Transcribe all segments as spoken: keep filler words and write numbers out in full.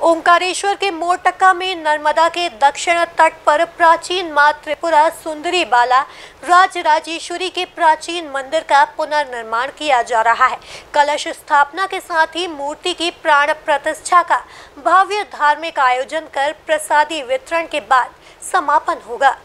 ओंकारेश्वर के मोरटक्का में नर्मदा के दक्षिण तट पर प्राचीन मां त्रिपुरा सुंदरी बाला राजराजेश्वरी के प्राचीन मंदिर का पुनर्निर्माण किया जा रहा है। कलश स्थापना के साथ ही मूर्ति की प्राण प्रतिष्ठा का भव्य धार्मिक आयोजन कर प्रसादी वितरण के बाद समापन होगा।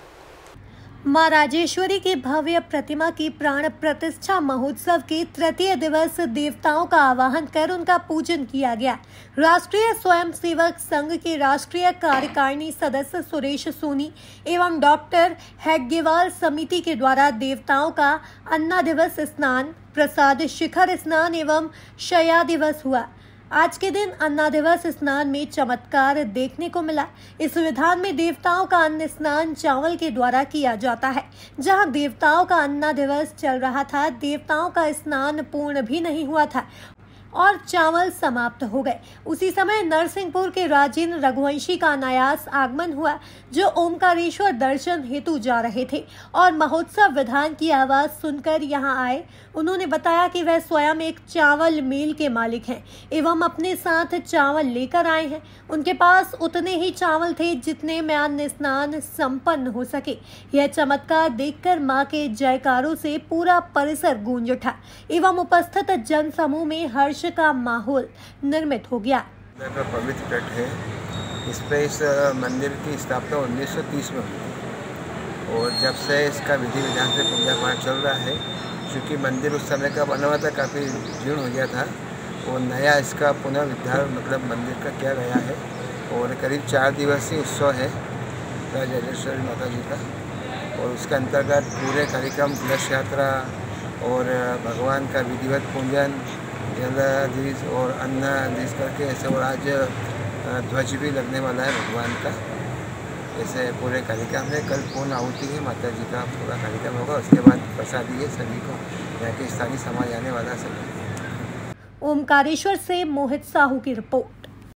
मां राजेश्वरी की भव्य प्रतिमा की प्राण प्रतिष्ठा महोत्सव के तृतीय दिवस देवताओं का आवाहन कर उनका पूजन किया गया। राष्ट्रीय स्वयंसेवक संघ के राष्ट्रीय कार्यकारिणी सदस्य सुरेश सोनी एवं डॉक्टर हेडगेवार समिति के द्वारा देवताओं का अन्ना दिवस स्नान, प्रसाद शिखर स्नान एवं शया दिवस हुआ। आज के दिन अन्ना दिवस स्नान में चमत्कार देखने को मिला। इस विधान में देवताओं का अन्न स्नान चावल के द्वारा किया जाता है। जहां देवताओं का अन्ना दिवस चल रहा था, देवताओं का स्नान पूर्ण भी नहीं हुआ था और चावल समाप्त हो गए। उसी समय नरसिंहपुर के राजेंद्र रघुवंशी का अनायास आगमन हुआ, जो ओंकारेश्वर दर्शन हेतु जा रहे थे और महोत्सव विधान की आवाज सुनकर यहां आए। उन्होंने बताया कि वह स्वयं एक चावल मिल के मालिक हैं एवं अपने साथ चावल लेकर आए हैं। उनके पास उतने ही चावल थे जितने में अन्न स्नान संपन्न हो सके। यह चमत्कार देखकर मां के जयकारों से पूरा परिसर गूंज उठा एवं उपस्थित जन समूह में हर्ष का माहौल निर्मित हो गया। पवित्र तट है। इस पे इस मंदिर की स्थापना उन्नीस सौ तीस में हुई और जब से इसका विधि विधान से पूजा पाठ चल रहा है। क्योंकि मंदिर उस समय का बना हुआ था, काफ़ी जीर्ण हो गया था और नया इसका पुनर्उद्धार मतलब मंदिर का किया गया है और करीब चार दिवसीय उत्सव है राजराजेश्वरी माता जी का और उसके अंतर्गत पूरे कार्यक्रम कलश यात्रा और भगवान का विधिवत पूजन, जलाधीश और अन्नाधीश करके ऐसे और आज ध्वज भी लगने वाला है भगवान का। ऐसे पूरे कार्यक्रम में कल पूर्ण आहुति है, माता जी का पूरा कार्यक्रम होगा। उसके बाद प्रसादी है सभी को, यहाँ के स्थानीय समाज आने वाला सभी। ओंकारेश्वर से मोहित साहू की रिपोर्ट।